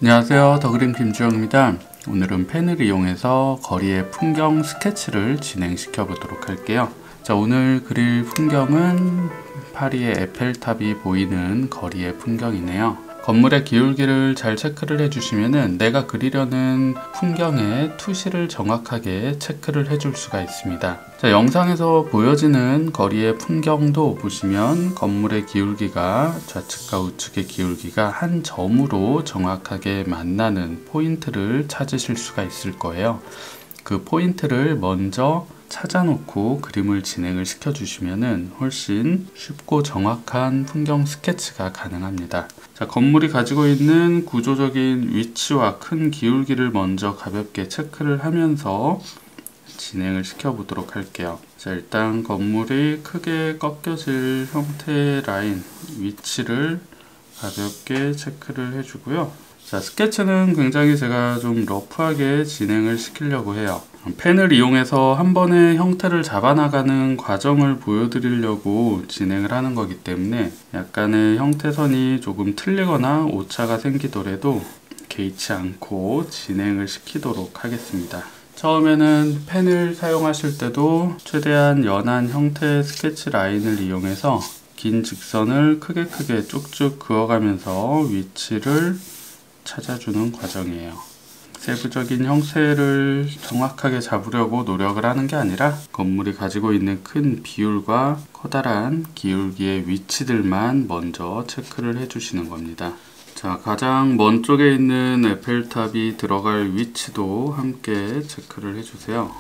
안녕하세요, 더그림 김주영입니다. 오늘은 펜을 이용해서 거리의 풍경 스케치를 진행시켜 보도록 할게요. 자, 오늘 그릴 풍경은 파리의 에펠탑이 보이는 거리의 풍경이네요. 건물의 기울기를 잘 체크를 해주시면은 내가 그리려는 풍경의 투시를 정확하게 체크를 해줄 수가 있습니다. 자, 영상에서 보여지는 거리의 풍경도 보시면 건물의 기울기가 좌측과 우측의 기울기가 한 점으로 정확하게 만나는 포인트를 찾으실 수가 있을 거예요. 그 포인트를 먼저 찾아놓고 그림을 진행을 시켜주시면 훨씬 쉽고 정확한 풍경 스케치가 가능합니다. 자, 건물이 가지고 있는 구조적인 위치와 큰 기울기를 먼저 가볍게 체크를 하면서 진행을 시켜보도록 할게요. 자, 일단 건물이 크게 꺾여질 형태의 라인, 위치를 가볍게 체크를 해주고요. 자, 스케치는 굉장히 제가 좀 러프하게 진행을 시키려고 해요. 펜을 이용해서 한 번에 형태를 잡아나가는 과정을 보여드리려고 진행을 하는 거기 때문에 약간의 형태선이 조금 틀리거나 오차가 생기더라도 개의치 않고 진행을 시키도록 하겠습니다. 처음에는 펜을 사용하실 때도 최대한 연한 형태의 스케치 라인을 이용해서 긴 직선을 크게 쭉쭉 그어가면서 위치를 찾아주는 과정이에요. 세부적인 형태를 정확하게 잡으려고 노력을 하는 게 아니라 건물이 가지고 있는 큰 비율과 커다란 기울기의 위치들만 먼저 체크를 해주시는 겁니다. 자, 가장 먼 쪽에 있는 에펠탑이 들어갈 위치도 함께 체크를 해주세요.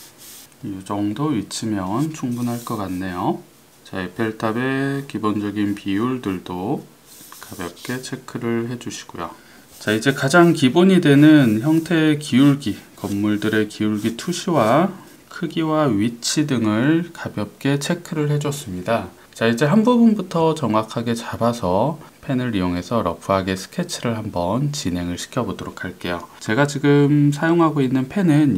이 정도 위치면 충분할 것 같네요. 자, 에펠탑의 기본적인 비율들도 가볍게 체크를 해주시고요. 자, 이제 가장 기본이 되는 형태의 기울기, 건물들의 기울기 투시와 크기와 위치 등을 가볍게 체크를 해줬습니다. 자, 이제 한 부분부터 정확하게 잡아서 펜을 이용해서 러프하게 스케치를 한번 진행을 시켜보도록 할게요. 제가 지금 사용하고 있는 펜은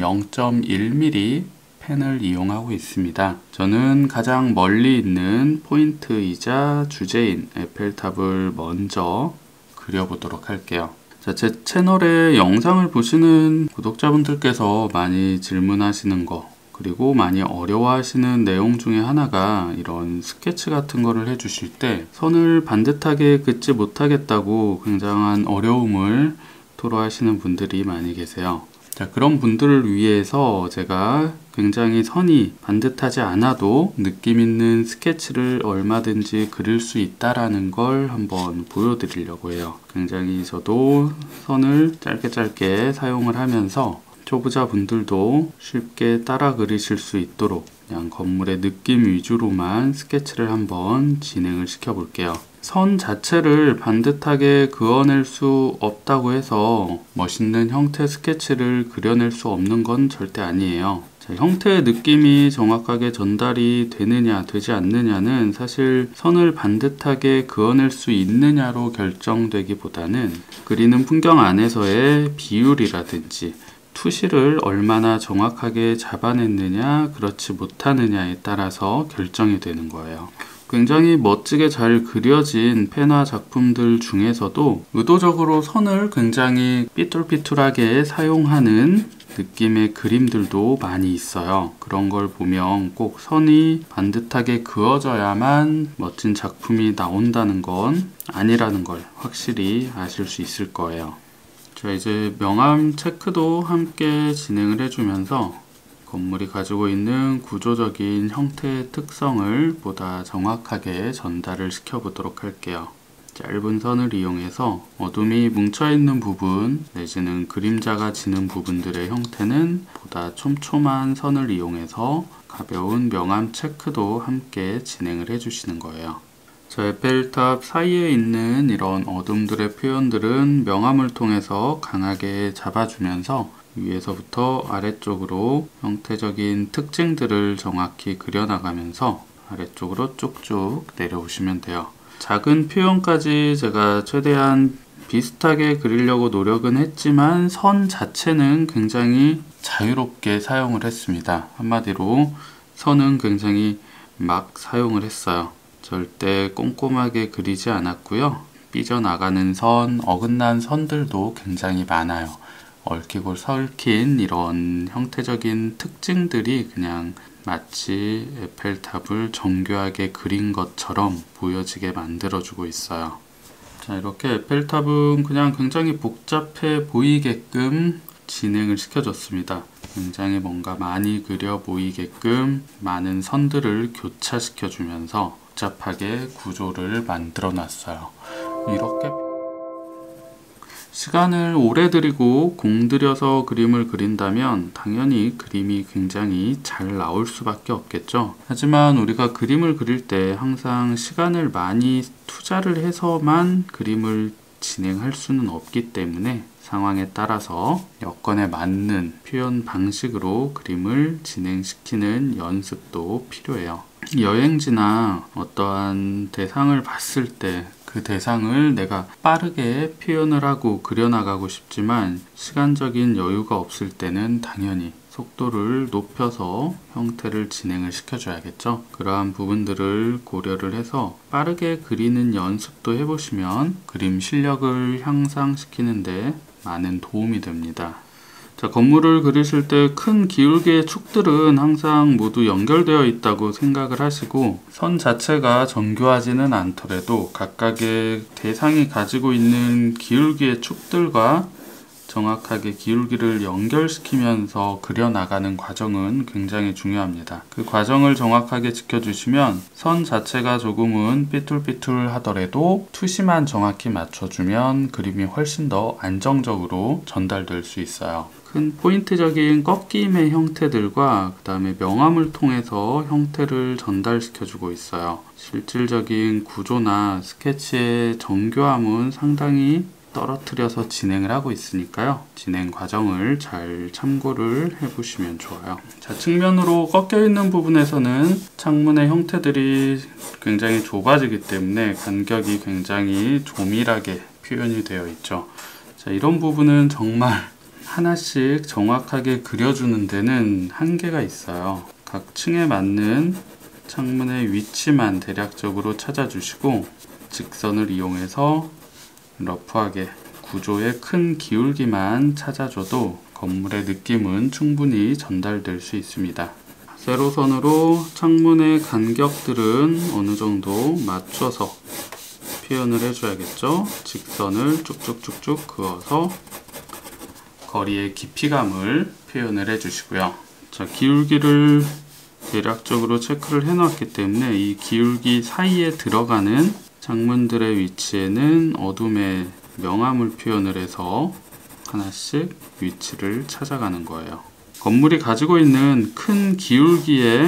0.1mm 펜을 이용하고 있습니다. 저는 가장 멀리 있는 포인트이자 주제인 에펠탑을 먼저 그려보도록 할게요. 자, 제 채널에 영상을 보시는 구독자분들께서 많이 질문하시는 거, 그리고 많이 어려워하시는 내용 중에 하나가 이런 스케치 같은 거를 해주실 때 선을 반듯하게 긋지 못하겠다고 굉장한 어려움을 토로하시는 분들이 많이 계세요. 자, 그런 분들을 위해서 제가 굉장히 선이 반듯하지 않아도 느낌 있는 스케치를 얼마든지 그릴 수 있다라는 걸 한번 보여드리려고 해요. 굉장히 저도 선을 짧게 사용을 하면서 초보자분들도 쉽게 따라 그리실 수 있도록 그냥 건물의 느낌 위주로만 스케치를 한번 진행을 시켜 볼게요. 선 자체를 반듯하게 그어낼 수 없다고 해서 멋있는 형태 스케치를 그려낼 수 없는 건 절대 아니에요. 자, 형태의 느낌이 정확하게 전달이 되느냐 되지 않느냐는 사실 선을 반듯하게 그어낼 수 있느냐로 결정되기보다는 그리는 풍경 안에서의 비율이라든지 투시를 얼마나 정확하게 잡아냈느냐 그렇지 못하느냐에 따라서 결정이 되는 거예요. 굉장히 멋지게 잘 그려진 펜화 작품들 중에서도 의도적으로 선을 굉장히 삐뚤삐뚤하게 사용하는 느낌의 그림들도 많이 있어요. 그런 걸 보면 꼭 선이 반듯하게 그어져야만 멋진 작품이 나온다는 건 아니라는 걸 확실히 아실 수 있을 거예요. 자, 이제 명암 체크도 함께 진행을 해주면서 건물이 가지고 있는 구조적인 형태의 특성을 보다 정확하게 전달을 시켜보도록 할게요. 짧은 선을 이용해서 어둠이 뭉쳐있는 부분 내지는 그림자가 지는 부분들의 형태는 보다 촘촘한 선을 이용해서 가벼운 명암 체크도 함께 진행을 해주시는 거예요. 자, 에펠탑 사이에 있는 이런 어둠들의 표현들은 명암을 통해서 강하게 잡아주면서 위에서부터 아래쪽으로 형태적인 특징들을 정확히 그려나가면서 아래쪽으로 쭉쭉 내려오시면 돼요. 작은 표현까지 제가 최대한 비슷하게 그리려고 노력은 했지만 선 자체는 굉장히 자유롭게 사용을 했습니다. 한마디로 선은 굉장히 막 사용을 했어요. 절대 꼼꼼하게 그리지 않았고요. 삐져나가는 선, 어긋난 선들도 굉장히 많아요. 얽히고 설킨 이런 형태적인 특징들이 그냥 마치 에펠탑을 정교하게 그린 것처럼 보여지게 만들어주고 있어요. 자, 이렇게 에펠탑은 그냥 굉장히 복잡해 보이게끔 진행을 시켜줬습니다. 굉장히 뭔가 많이 그려 보이게끔 많은 선들을 교차시켜주면서 복잡하게 구조를 만들어 놨어요. 이렇게 시간을 오래 들이고 공들여서 그림을 그린다면 당연히 그림이 굉장히 잘 나올 수밖에 없겠죠. 하지만 우리가 그림을 그릴 때 항상 시간을 많이 투자를 해서만 그림을 진행할 수는 없기 때문에 상황에 따라서 여건에 맞는 표현 방식으로 그림을 진행시키는 연습도 필요해요. 여행지나 어떠한 대상을 봤을 때 그 대상을 내가 빠르게 표현을 하고 그려나가고 싶지만 시간적인 여유가 없을 때는 당연히 속도를 높여서 형태를 진행을 시켜줘야겠죠. 그러한 부분들을 고려를 해서 빠르게 그리는 연습도 해보시면 그림 실력을 향상시키는데 많은 도움이 됩니다. 자, 건물을 그리실 때 큰 기울기의 축들은 항상 모두 연결되어 있다고 생각을 하시고 선 자체가 정교하지는 않더라도 각각의 대상이 가지고 있는 기울기의 축들과 정확하게 기울기를 연결시키면서 그려나가는 과정은 굉장히 중요합니다. 그 과정을 정확하게 지켜주시면 선 자체가 조금은 삐뚤삐뚤 하더라도 투시만 정확히 맞춰주면 그림이 훨씬 더 안정적으로 전달될 수 있어요. 큰 포인트적인 꺾임의 형태들과 그 다음에 명암을 통해서 형태를 전달시켜주고 있어요. 실질적인 구조나 스케치의 정교함은 상당히 떨어뜨려서 진행을 하고 있으니까요. 진행 과정을 잘 참고를 해보시면 좋아요. 자, 측면으로 꺾여 있는 부분에서는 창문의 형태들이 굉장히 좁아지기 때문에 간격이 굉장히 조밀하게 표현이 되어 있죠. 자, 이런 부분은 정말 하나씩 정확하게 그려주는 데는 한계가 있어요. 각 층에 맞는 창문의 위치만 대략적으로 찾아주시고 직선을 이용해서 러프하게 구조의 큰 기울기만 찾아줘도 건물의 느낌은 충분히 전달될 수 있습니다. 세로선으로 창문의 간격들은 어느 정도 맞춰서 표현을 해줘야겠죠. 직선을 쭉쭉쭉쭉 그어서 거리의 깊이감을 표현을 해주시고요. 자, 기울기를 대략적으로 체크를 해놨기 때문에 이 기울기 사이에 들어가는 창문들의 위치에는 어둠의 명암을 표현을 해서 하나씩 위치를 찾아가는 거예요. 건물이 가지고 있는 큰 기울기의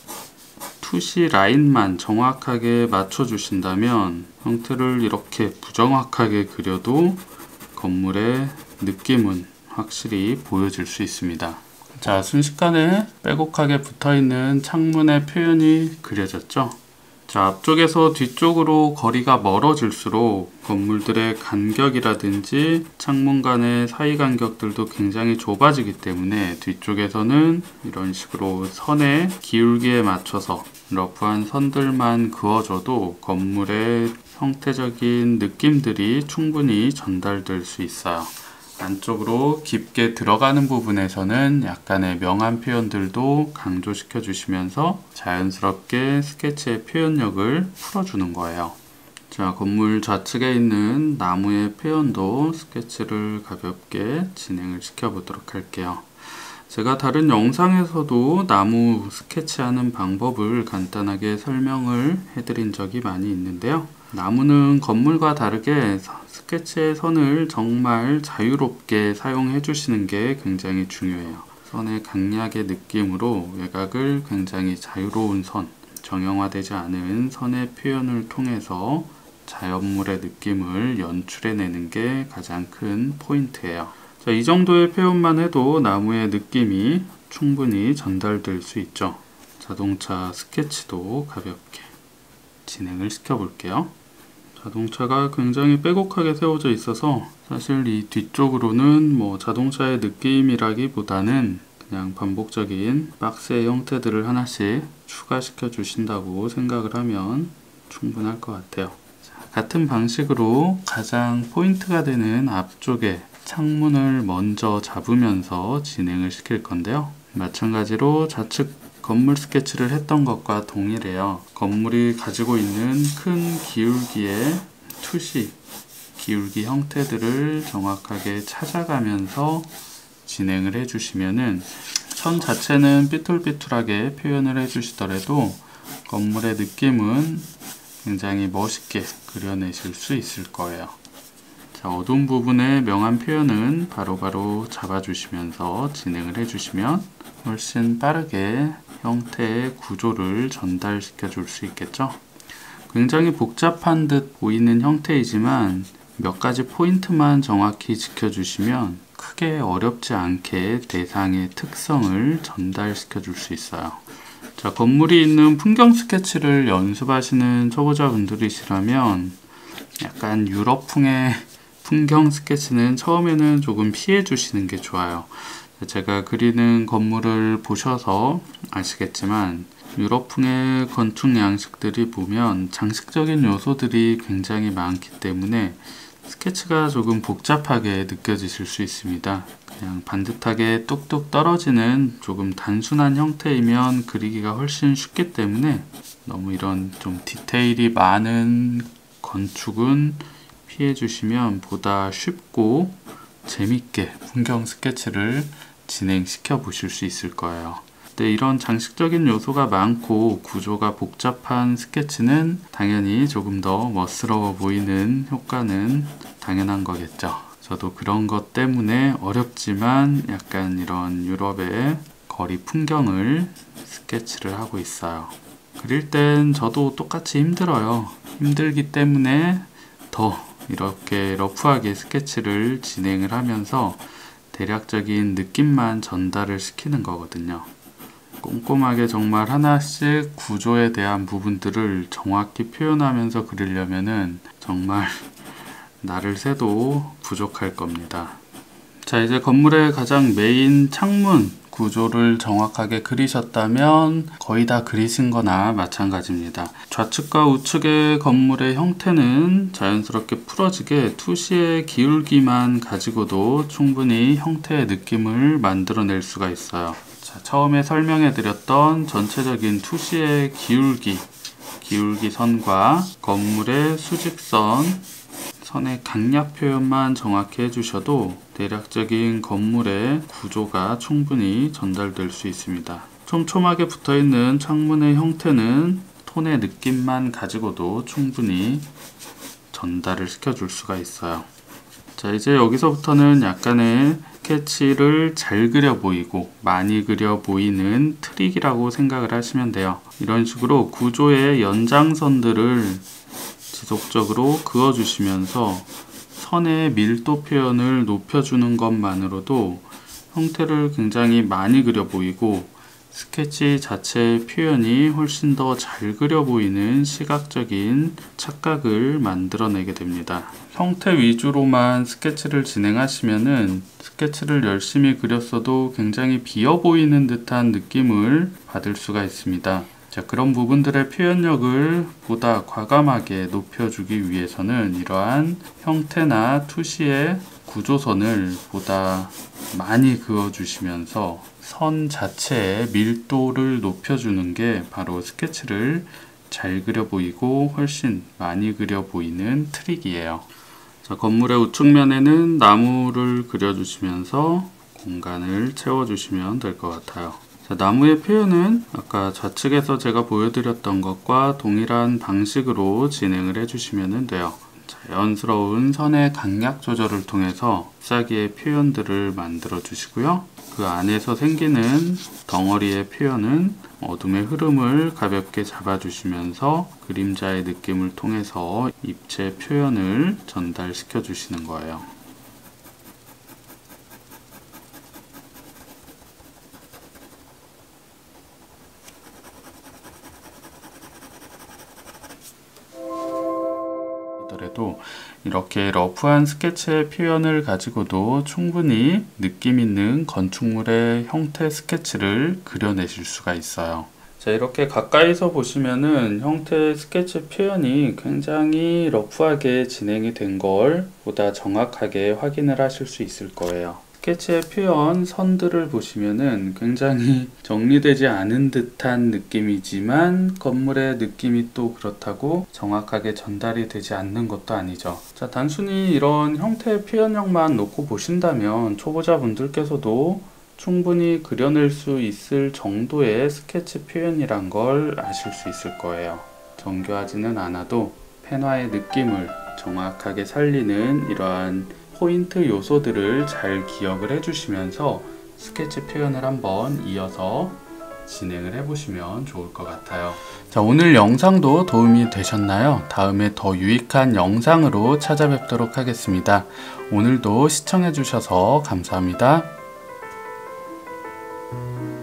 투시 라인만 정확하게 맞춰주신다면 형태를 이렇게 부정확하게 그려도 건물의 느낌은 확실히 보여질 수 있습니다. 자, 순식간에 빼곡하게 붙어있는 창문의 표현이 그려졌죠. 자, 앞쪽에서 뒤쪽으로 거리가 멀어질수록 건물들의 간격이라든지 창문 간의 사이 간격들도 굉장히 좁아지기 때문에 뒤쪽에서는 이런 식으로 선의 기울기에 맞춰서 러프한 선들만 그어줘도 건물의 형태적인 느낌들이 충분히 전달될 수 있어요. 안쪽으로 깊게 들어가는 부분에서는 약간의 명암 표현들도 강조시켜 주시면서 자연스럽게 스케치의 표현력을 풀어주는 거예요. 자, 건물 좌측에 있는 나무의 표현도 스케치를 가볍게 진행을 시켜보도록 할게요. 제가 다른 영상에서도 나무 스케치하는 방법을 간단하게 설명을 해드린 적이 많이 있는데요. 나무는 건물과 다르게 스케치의 선을 정말 자유롭게 사용해 주시는 게 굉장히 중요해요. 선의 강약의 느낌으로 외곽을 굉장히 자유로운 선, 정형화되지 않은 선의 표현을 통해서 자연물의 느낌을 연출해내는 게 가장 큰 포인트예요. 자, 이 정도의 표현만 해도 나무의 느낌이 충분히 전달될 수 있죠. 자동차 스케치도 가볍게 진행을 시켜볼게요. 자동차가 굉장히 빼곡하게 세워져 있어서 사실 이 뒤쪽으로는 자동차의 느낌이라기보다는 그냥 반복적인 박스의 형태들을 하나씩 추가시켜 주신다고 생각을 하면 충분할 것 같아요. 자, 같은 방식으로 가장 포인트가 되는 앞쪽에 창문을 먼저 잡으면서 진행을 시킬 건데요. 마찬가지로 좌측 건물 스케치를 했던 것과 동일해요. 건물이 가지고 있는 큰 기울기의 투시, 기울기 형태들을 정확하게 찾아가면서 진행을 해주시면은 선 자체는 삐뚤삐뚤하게 표현을 해주시더라도 건물의 느낌은 굉장히 멋있게 그려내실 수 있을 거예요. 자, 어두운 부분의 명암 표현은 바로바로 잡아주시면서 진행을 해주시면 훨씬 빠르게 형태의 구조를 전달시켜 줄 수 있겠죠. 굉장히 복잡한 듯 보이는 형태이지만 몇 가지 포인트만 정확히 지켜주시면 크게 어렵지 않게 대상의 특성을 전달시켜 줄 수 있어요. 자, 건물이 있는 풍경 스케치를 연습하시는 초보자분들이시라면 약간 유럽풍의 풍경 스케치는 처음에는 조금 피해 주시는 게 좋아요. 제가 그리는 건물을 보셔서 아시겠지만 유럽풍의 건축 양식들이 보면 장식적인 요소들이 굉장히 많기 때문에 스케치가 조금 복잡하게 느껴지실 수 있습니다. 그냥 반듯하게 뚝뚝 떨어지는 조금 단순한 형태이면 그리기가 훨씬 쉽기 때문에 너무 이런 좀 디테일이 많은 건축은 피해 주시면 보다 쉽고 재밌게 풍경 스케치를 진행시켜 보실 수 있을 거예요. 근데 이런 장식적인 요소가 많고 구조가 복잡한 스케치는 당연히 조금 더 멋스러워 보이는 효과는 당연한 거겠죠. 저도 그런 것 때문에 어렵지만 약간 이런 유럽의 거리 풍경을 스케치를 하고 있어요. 그릴 땐 저도 똑같이 힘들어요. 힘들기 때문에 더 이렇게 러프하게 스케치를 진행을 하면서 대략적인 느낌만 전달을 시키는 거거든요. 꼼꼼하게 정말 하나씩 구조에 대한 부분들을 정확히 표현하면서 그리려면은 정말 날을 새도 부족할 겁니다. 자, 이제 건물의 가장 메인 창문 구조를 정확하게 그리셨다면 거의 다 그리신 거나 마찬가지입니다. 좌측과 우측의 건물의 형태는 자연스럽게 풀어지게 투시의 기울기만 가지고도 충분히 형태의 느낌을 만들어낼 수가 있어요. 자, 처음에 설명해 드렸던 전체적인 투시의 기울기 선과 건물의 수직선, 선의 강약 표현만 정확히 해주셔도 대략적인 건물의 구조가 충분히 전달될 수 있습니다. 촘촘하게 붙어있는 창문의 형태는 톤의 느낌만 가지고도 충분히 전달을 시켜줄 수가 있어요. 자, 이제 여기서부터는 약간의 스케치를 잘 그려 보이고 많이 그려 보이는 트릭이라고 생각을 하시면 돼요. 이런 식으로 구조의 연장선들을 지속적으로 그어주시면서 선의 밀도 표현을 높여주는 것만으로도 형태를 굉장히 많이 그려 보이고 스케치 자체의 표현이 훨씬 더 잘 그려 보이는 시각적인 착각을 만들어내게 됩니다. 형태 위주로만 스케치를 진행하시면은 스케치를 열심히 그렸어도 굉장히 비어 보이는 듯한 느낌을 받을 수가 있습니다. 자, 그런 부분들의 표현력을 보다 과감하게 높여주기 위해서는 이러한 형태나 투시의 구조선을 보다 많이 그어주시면서 선 자체의 밀도를 높여주는 게 바로 스케치를 잘 그려 보이고 훨씬 많이 그려 보이는 트릭이에요. 자, 건물의 우측면에는 나무를 그려주시면서 공간을 채워주시면 될 것 같아요. 자, 나무의 표현은 아까 좌측에서 제가 보여드렸던 것과 동일한 방식으로 진행을 해주시면 돼요. 자연스러운 선의 강약 조절을 통해서 잎사귀의 표현들을 만들어 주시고요. 그 안에서 생기는 덩어리의 표현은 어둠의 흐름을 가볍게 잡아주시면서 그림자의 느낌을 통해서 입체 표현을 전달시켜 주시는 거예요. 도 이렇게 러프한 스케치의 표현을 가지고도 충분히 느낌 있는 건축물의 형태 스케치를 그려내실 수가 있어요. 자, 이렇게 가까이서 보시면은 형태의 스케치 표현이 굉장히 러프하게 진행이 된 걸 보다 정확하게 확인을 하실 수 있을 거예요. 스케치의 표현 선들을 보시면은 굉장히 정리되지 않은 듯한 느낌이지만 건물의 느낌이 또 그렇다고 정확하게 전달이 되지 않는 것도 아니죠. 자, 단순히 이런 형태의 표현력만 놓고 보신다면 초보자분들께서도 충분히 그려낼 수 있을 정도의 스케치 표현이란 걸 아실 수 있을 거예요. 정교하지는 않아도 펜화의 느낌을 정확하게 살리는 이러한 포인트 요소들을 잘 기억을 해주시면서 스케치 표현을 한번 이어서 진행을 해보시면 좋을 것 같아요. 자, 오늘 영상도 도움이 되셨나요? 다음에 더 유익한 영상으로 찾아뵙도록 하겠습니다. 오늘도 시청해주셔서 감사합니다.